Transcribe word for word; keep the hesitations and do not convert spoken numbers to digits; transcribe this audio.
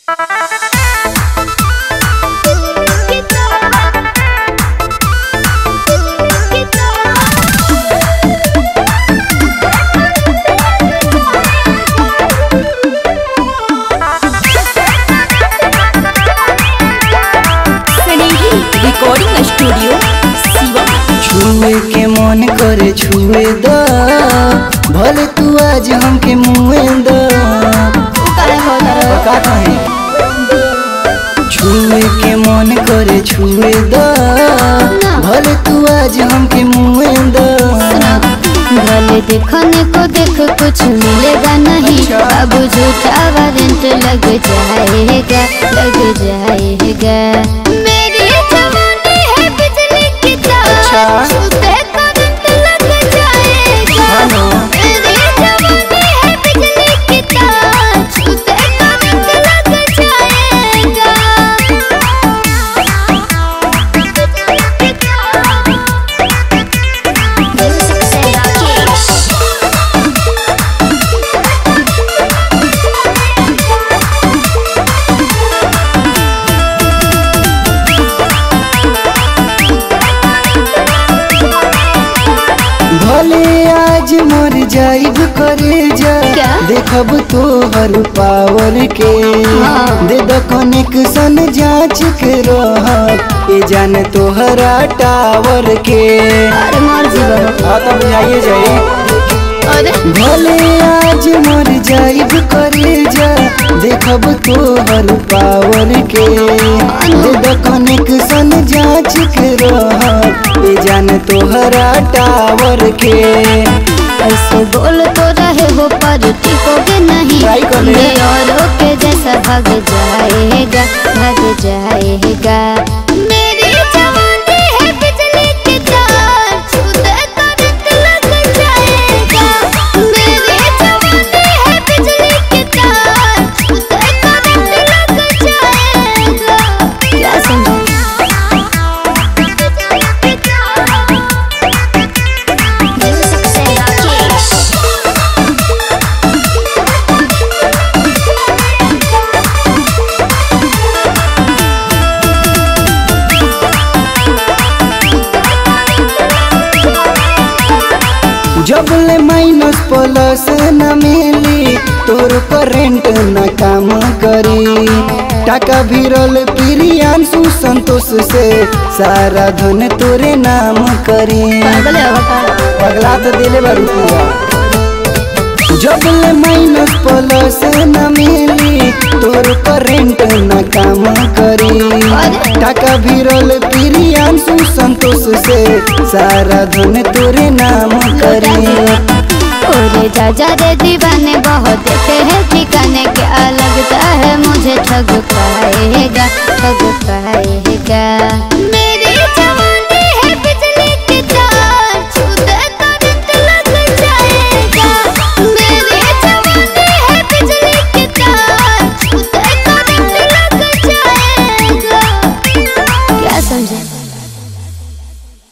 Recording studio छुए के मन करे छुए द भले तू आज हमके मुए द छुए के मन करे छुए द भले तू आज हमके मुए द भले देखने को देख कुछ मिलेगा नहीं अब झूठा वारंट लग जाएगा लग जाएगा। मेरी जवानी है बिजली की तार छूते करंट लग जाएगा। मेरी जवानी है बिजली की तार छूते करंट लग जाएगा। भले आज मर जाइब करे जा देखब तो हर पावर के दे द कनेक्शन जांच के रह ए जान तोहरा टावर के अरे मर जीवन हाँ तो बुझाइए जाए। भले आज मर जाइब करे जा देखब तो हर पावर के दे द कनेक्शन जांच के रह ए जान तोहरा टावर के। ऐसे बोल तो रहे हो पर टिकोगे नहीं औरों के जैसा भाग जाएगा भाग जाएगा। मेरी जवानी है बिजली की तार छूते करंट लग जाएगा। मेरी जवानी है बिजली की तार छूते करंट लग जाएगा। क्या समझा जब ले माइनस प्लस न मिली तोर करेंट न काम करी टाका भिरल प्रियांशु संतोष से सारा धन तोरे नाम करी पगला तो दिले बारू पूरा। जब ले माइनस प्लस न मिली तोर करेंट न काम करी टाका भिरल प्रियांशु संतोष से सारा धन तोरे नाम करी। ओरे जाजा रे दीवाने बहुत देखे हैं ठिकाने क्या लगता है मुझे ठग पाएगा ठग पाएगा।